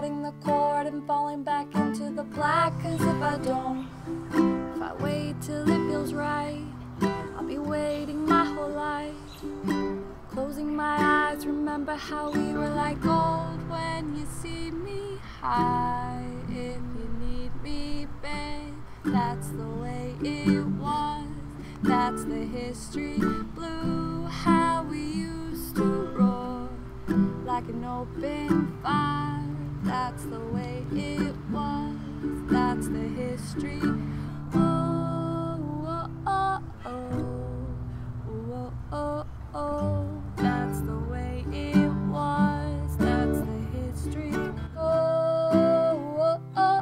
cutting the cord and falling back into the black. 'Cause if I don't, if I wait till it feels right, I'll be waiting my whole life. Closing my eyes, remember how we were like gold. When you see me high, if you need me, babe, that's the way it was. That's the history. Blue, how we used to roar like an open fire. That's the way it was. That's the history. Oh, oh, oh, oh, oh, oh, oh. That's the way it was. That's the history. Oh, oh, oh,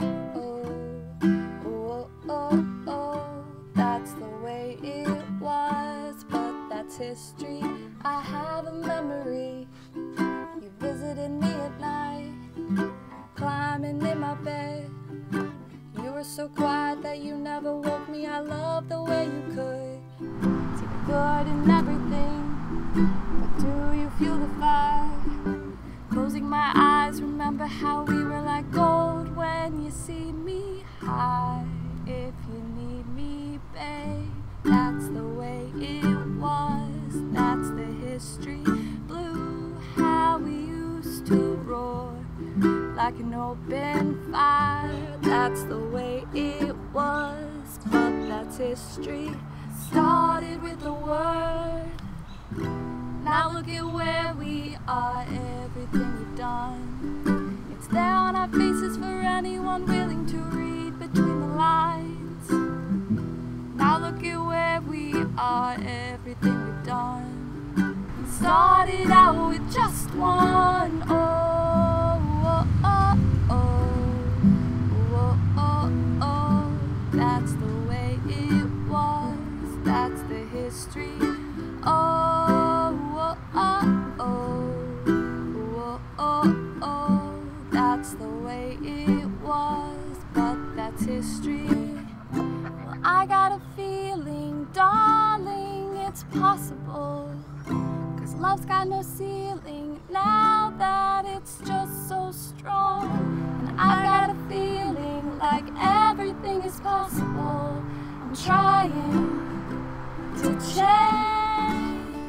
oh, oh, oh, oh. That's the way it was, but that's history. I have a memory. You visited me at night, climbing in my bed. You were so quiet that you never woke me. I love the way you could see the good in everything. But do you feel the fire? Closing my eyes, remember how we were like gold. When you see me high, if you need me, babe, that's the way it was. That's the history. Blue, how we used to roar like an open fire. That's the way it was, but that's history. Started with a word, now look at where we are. Everything we've done, it's there on our faces for anyone willing to read between the lines. Now look at where we are. Everything we've done, we started out with just one. Oh, oh, oh, oh, oh, oh, oh. That's the way it was. That's the history. Oh, oh, oh, oh, oh, oh. That's the way it was, but that's history. Well, I got a feeling, darling, it's possible. 'Cause love's got no ceiling now that it's just so strong. And I got a feeling like everything is possible. I'm trying to change.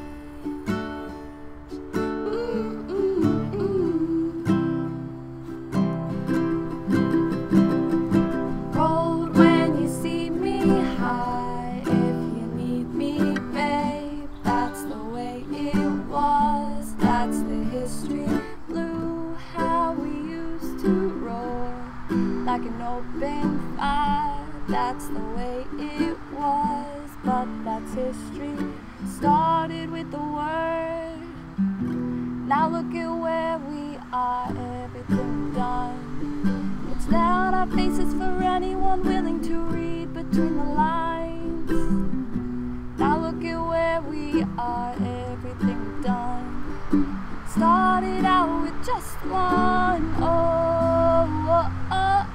Cold when you see me high, if you need me, babe, that's the way it was. That's the history. Blue, how we used to roar like an open fire. That's the way it was, but that's history. Started with the word, now look at where we are. Everything we've done, it's there on our faces for anyone willing to read between the lines. Now look at where we are. Everything we've done, started out with just one. Oh, oh, oh,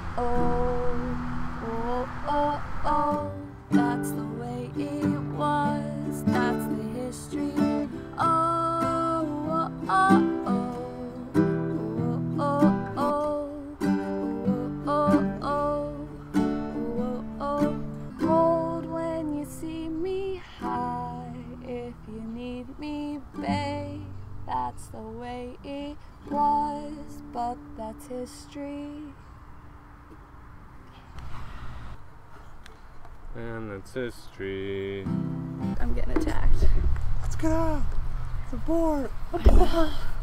oh, oh, oh. That's the way it was. That's the history. Oh, oh, oh, oh, oh, oh, oh, oh, oh, oh. Cold when you see me high, if you need me, babe, that's the way it was, but that's history. And that's history. I'm getting attacked. Let's go. It's a board.